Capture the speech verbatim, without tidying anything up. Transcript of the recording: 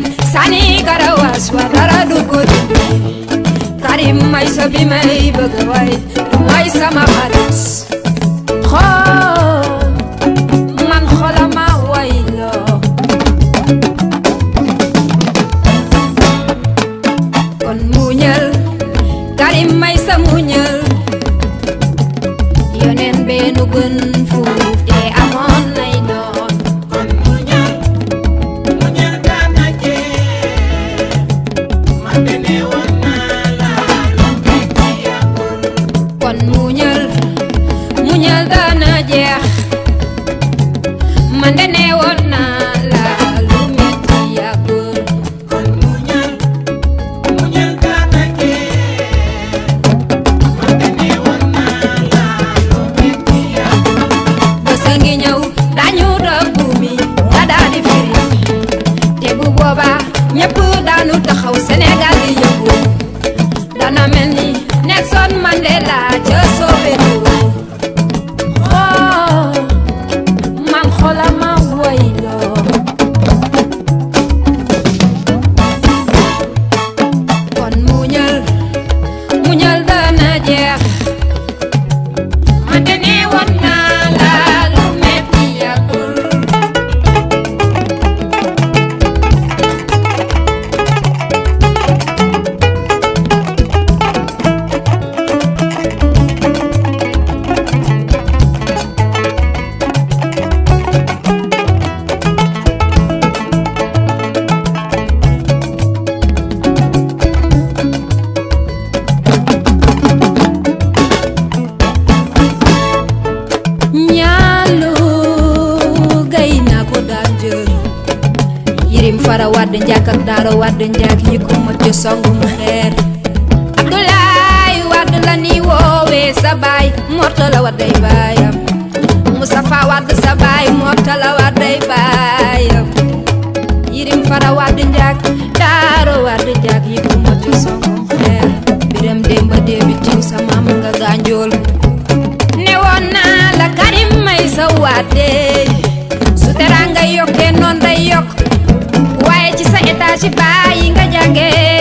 sani karawas wadara dugudi Karim may sabi may bagaway may sama haris Kho man khola ma waylo Kon muñal Karim may sa muñal Yonen benu gën fuuf te amoon nay doon kon muñal muñal dana jeex man de ne woon naa la lu metti yàggul kon muñal muñal dana jeex man de ne woon naa la lu metti yàggul kon muñal muñal dana jeex man de ne woon naa la lu metti yàggul bés a ngi ñëw dañu rëbbu mi nga daal di firi te bu boobaa ñëpp daanu taxaw Sénégal di yëngu dana mel ni Nelson Mandela ca Soweto oh man xola ma woyloo kon muñal muñal dana jeex man de ne woon naa la lu metti yàggul ñaalu gay na ko daan jël Yirim Fara Wade Njaak ak Daaro Wade Njaak yi ko ma ci songum xeer Abdoulaye Wade la ni woowe sa baay Mortala Wade baayam Moustapha Wade sa baay Mortala Wade baayam Yirim Fara Wade Njaak Daaro Wade Njaak yi ko ma ci songum xeer Biram Demba Debi Tiw sa maam nga gànjool ne woon naa la Karim may sa Wade su teranga yokkee noon day yokk waaye ci sa état ci bàyyi nga jànge